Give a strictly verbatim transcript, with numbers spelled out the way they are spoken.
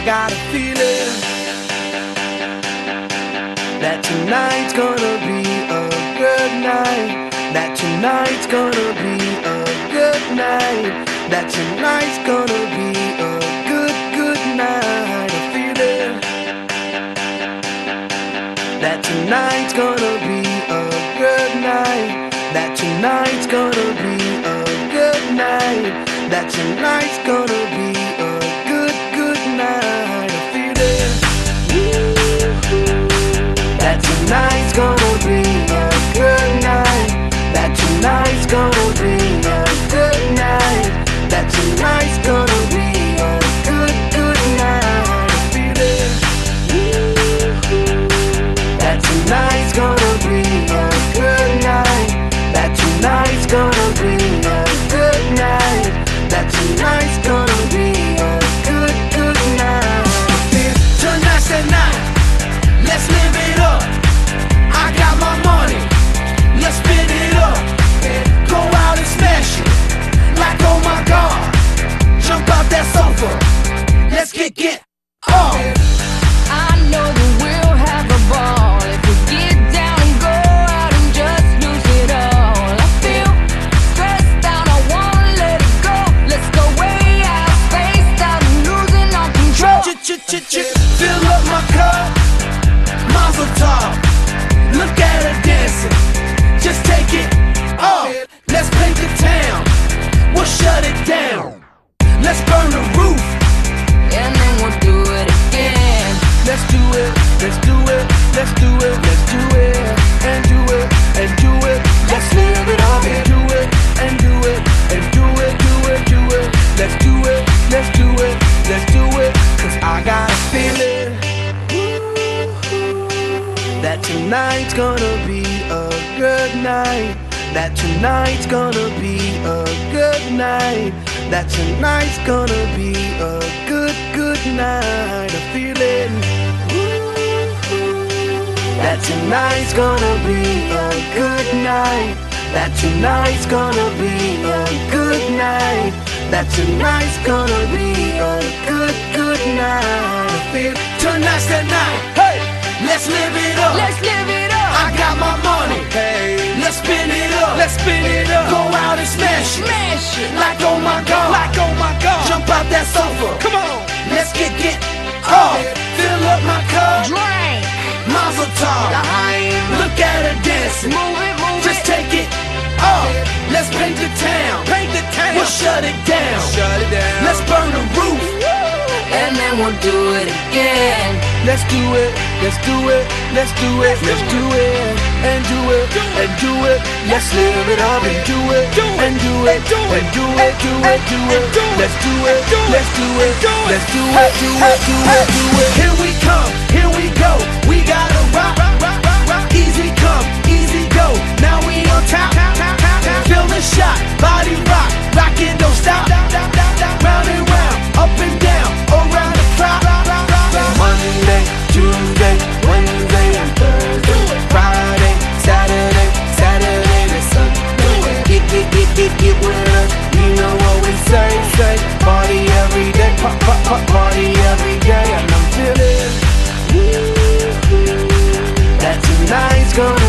got a feeling that tonight's gonna be a good night. That tonight's gonna be a good night. That tonight's gonna be a good, good night. A feeling that tonight's gonna be a good night. That tonight's gonna be a good night. That tonight's gonna be a good, good night. A feeling that tonight's gonna be a good night. That tonight's gonna be a good night. That tonight's gonna be a good, good night. A feeling that tonight's gonna be a good night. That tonight's gonna be a good night. That tonight's gonna be a good, good night. Tonight's the night, let's live it up. I got my money, let's spin it up. Go out and smash it, like oh my God. Jump out that sofa, let's get get off. I know that we'll have a ball if we get down and go out and just lose it all. I feel stressed out, I wanna let it go. Let's go way out, spaced out and losing all control. Fill up my cup, mazel tov. Look at her dancing, just take it off. Let's paint the town, we'll shut it down. Let's burn the roof, And then we'll do it again. let's do it, let's do it, let's do it, let's do it, and do it, and do it. Let's live it up and do it, and do it, and do it, do it, do it. Let's do it, let's do it, let's do it. Cause I got a feeling that tonight's gonna be a good night. That tonight's gonna be a good night. That tonight's gonna be a good, good night. A feeling that tonight's gonna be a good night. That tonight's gonna be a good night. That tonight's gonna be a good, good night. I feel tonight's the night. Hey, let's live it up. Let's live it up. I got my money. Hey, let's spin it up. Let's spin it up. Go out and smash it. Smash it. Like oh my God. Like oh my God. Jump out that sofa. Come on. Let's get get off. Fill up my cup. Drink. Mazel tov. Look at her dancing. Move it, move Just it. take it off. Let's paint the town. Paint the town. We'll shut it down. Shut it down. Let's burn the roof. And then we'll do it again. Let's do it. Let's do it. Let's do it. Let's do it. And do it. And do it. Let's live it up and do it. And do it. And do it. Do it. Do it. Let's do it. Let's do it. Let's do it. Do it. Do it. Do it. Here we come. Here we go. We gotta rock. Easy come. Easy go. Now we on top. Feel the shot. Body rock. Rockin', don't stop. Round and round. Up and down. Around the clock. Monday, Tuesday, Wednesday, and Thursday, Friday, Saturday, Saturday to Sunday. Get, get, get, get, get with us. You know what we say, say. Party every day, pop, pop, pop, party every day. And I'm feeling that tonight's gonna